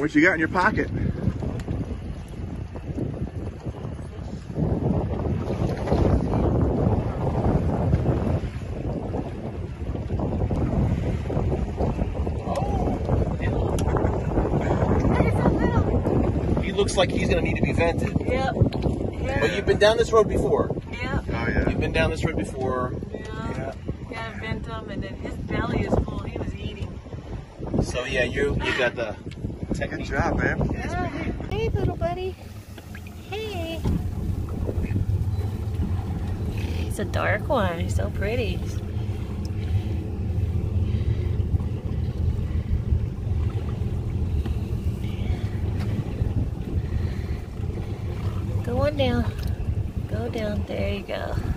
What you got in your pocket? Looks like he's going to need to be vented. Yep. Yeah. But you've been down this road before. Yeah. Oh yeah. You've been down this road before. Yeah. Gotta vent him, and then his belly is full. He was eating. So yeah, you got the technique. Good job, man. Yeah. Hey, little buddy. Hey. He's a dark one. He's so pretty. Go on down. Go down. There you go.